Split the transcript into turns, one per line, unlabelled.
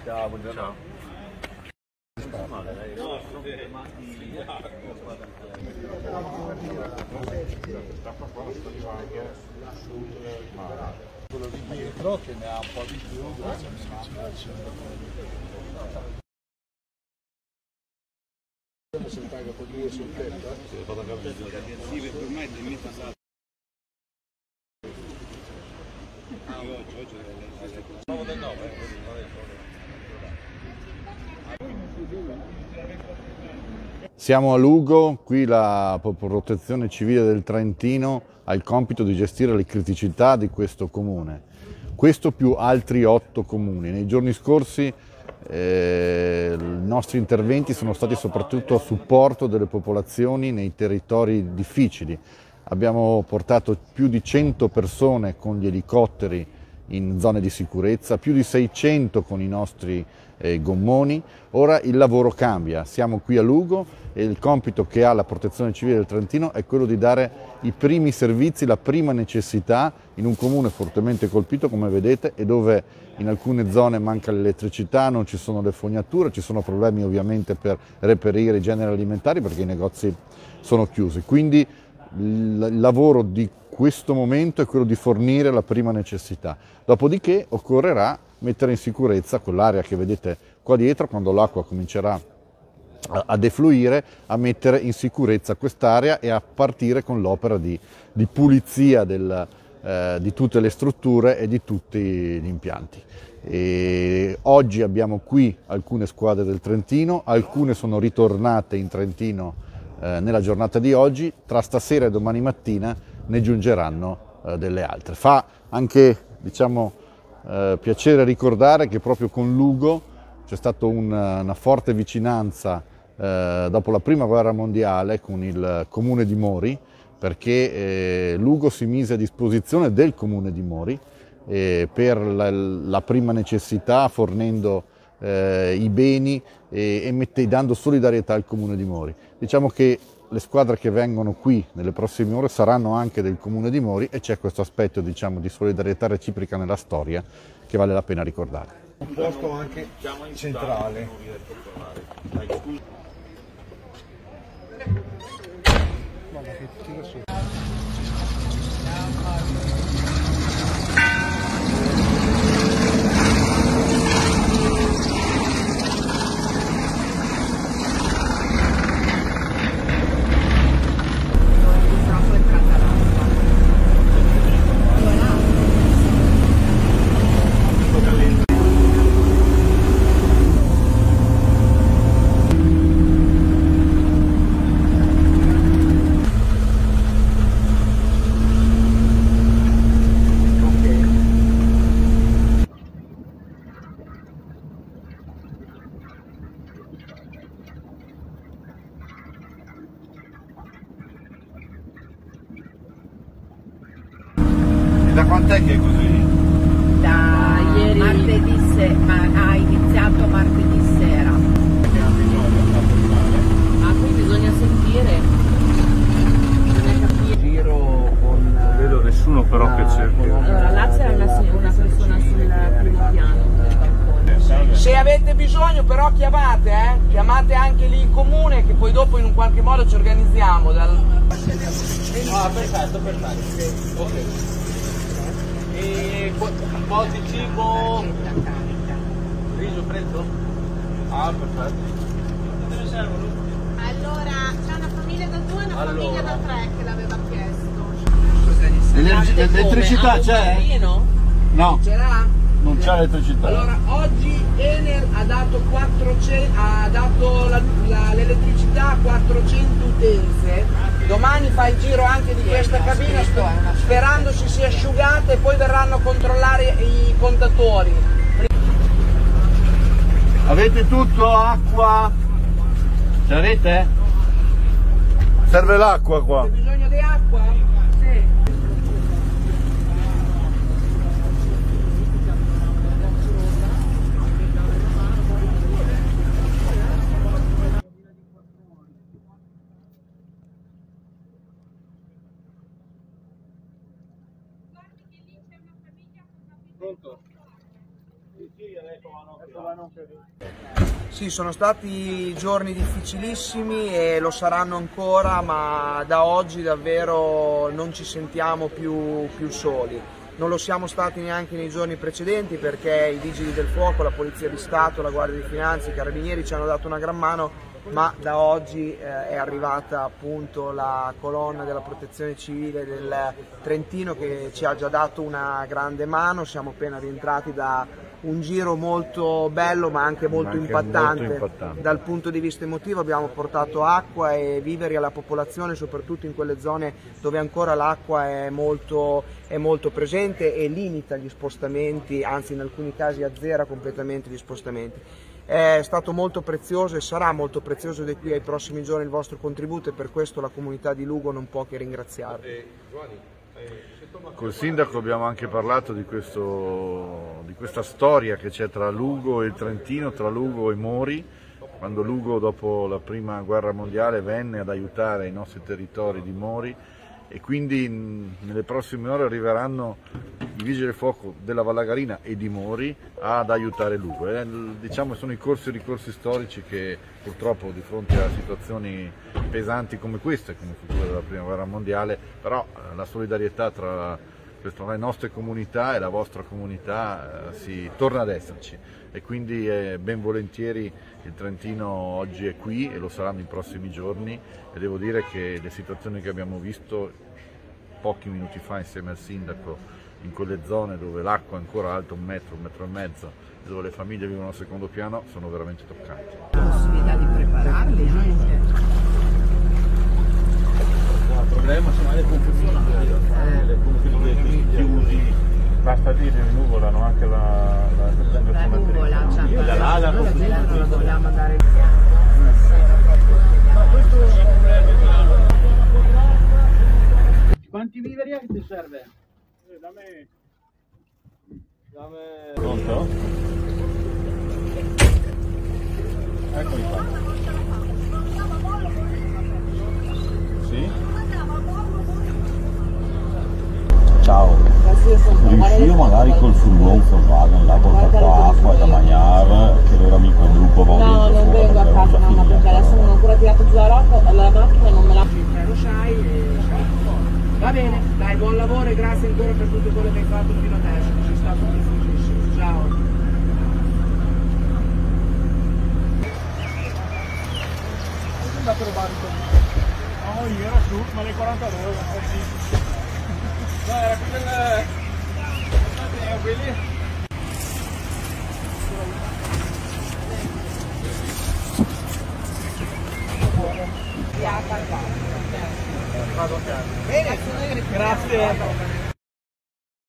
Ciao, buongiorno. Ciao.
Quello di dietro che ne ha un po' di più. Se paga con 2 sul tetto? Sì, perché ormai ti metti a
Siamo a Lugo, qui la Protezione Civile del Trentino ha il compito di gestire le criticità di questo comune, questo più altri 8 comuni. Nei giorni scorsi i nostri interventi sono stati soprattutto a supporto delle popolazioni nei territori difficili. Abbiamo portato più di 100 persone con gli elicotteri in zone di sicurezza, più di 600 con i nostri gommoni. Ora il lavoro cambia, siamo qui a Lugo e il compito che ha la Protezione Civile del Trentino è quello di dare i primi servizi, la prima necessità in un comune fortemente colpito, come vedete, e dove in alcune zone manca l'elettricità, non ci sono le fognature, ci sono problemi ovviamente per reperire i generi alimentari perché i negozi sono chiusi. Quindi il lavoro di questo momento è quello di fornire la prima necessità. Dopodiché occorrerà mettere in sicurezza quell'area che vedete qua dietro, quando l'acqua comincerà a defluire, a mettere in sicurezza quest'area e a partire con l'opera di pulizia di tutte le strutture e di tutti gli impianti. E oggi abbiamo qui alcune squadre del Trentino, alcune sono ritornate in Trentino nella giornata di oggi, tra stasera e domani mattina ne giungeranno delle altre. Fa anche, piacere ricordare che proprio con Lugo c'è stata una forte vicinanza dopo la Prima Guerra Mondiale con il Comune di Mori, perché Lugo si mise a disposizione del Comune di Mori per la prima necessità, fornendo i beni e dando solidarietà al Comune di Mori. Diciamo che le squadre che vengono qui nelle prossime ore saranno anche del Comune di Mori e c'è questo aspetto, diciamo, di solidarietà reciproca nella storia che vale la pena ricordare.
Un posto anche centrale.
Da quant'è che è così?
Da ieri, ha iniziato martedì sera. Ma qui bisogna sentire, bisogna capire.
Giro con...
Non vedo nessuno però che cerchi.
Allora, là c'era una persona sul primo piano del balcone.
Se avete bisogno però chiamate, chiamate anche lì in comune che poi dopo in un qualche modo ci organizziamo.
Ah, perfetto, perfetto. Ok. E un po' di cibo, riso freddo? Ah, perfetto. Quante ne servono?
Allora, c'è una famiglia da 2 e una famiglia da 3 che l'aveva chiesto.
L'elettricità c'è? No,
C'era?
non c'è elettricità.
Allora, oggi Enel ha dato l'elettricità a 400 utenze. Domani fa il giro anche di questa cabina sperando si sia asciugata e poi verranno a controllare i contatori.
Avete tutto? Acqua? Ce l'avete? Serve l'acqua qua.
Avete bisogno di acqua? Sì.
Pronto?
Sì, sono stati giorni difficilissimi e lo saranno ancora, ma da oggi davvero non ci sentiamo più soli. Non lo siamo stati neanche nei giorni precedenti, perché i Vigili del Fuoco, la Polizia di Stato, la Guardia di Finanza, i Carabinieri ci hanno dato una gran mano, ma da oggi è arrivata appunto la colonna della Protezione Civile del Trentino, che ci ha già dato una grande mano. Siamo appena rientrati da un giro molto bello, ma anche molto impattante dal punto di vista emotivo. Abbiamo portato acqua e viveri alla popolazione, soprattutto in quelle zone dove ancora l'acqua è molto presente e limita gli spostamenti, anzi in alcuni casi azzera completamente gli spostamenti. È stato molto prezioso e sarà molto prezioso di qui ai prossimi giorni il vostro contributo, e per questo la comunità di Lugo non può che ringraziarvi.
Col sindaco abbiamo anche parlato di questa storia che c'è tra Lugo e il Trentino, tra Lugo e Mori, quando Lugo dopo la prima guerra mondiale venne ad aiutare i nostri territori di Mori, e quindi nelle prossime ore arriveranno i Vigili del Fuoco della Vallagarina e di Mori ad aiutare Lugo. Diciamo sono i corsi e ricorsi storici che purtroppo di fronte a situazioni pesanti come queste, come fu quella della prima guerra mondiale, però la solidarietà tra le nostre comunità e la vostra comunità si torna ad esserci, e quindi ben volentieri il Trentino oggi è qui e lo sarà nei prossimi giorni, e devo dire che le situazioni che abbiamo visto pochi minuti fa insieme al sindaco in quelle zone dove l'acqua è ancora alta 1 metro, 1,5 metri, e dove le famiglie vivono al secondo piano, sono veramente toccanti.
La possibilità di prepararli anche.
Il problema sono le pompe chiusi.
Basta dire in nuvolano anche la
nuvola, cioè
noi la
dobbiamo andare
Quanti viveri che ti serve?
Da me.
Pronto?
Eccoli qua. Sì?
Ciao, riuscivo magari col furgone Volkswagen là a portare qua acqua da mangiare, che loro amico il gruppo va
no, non vengo a casa mamma, perché adesso non ho ancora tirato giù la macchina e non me la...
Lo sai. Va bene, dai, buon lavoro e grazie ancora per tutto quello che hai fatto fino adesso, sei stato difficilissimo. Ciao.
È andato a rubare no, io ero su, ma le 42 oggi. No, era quelli.
Bene, grazie.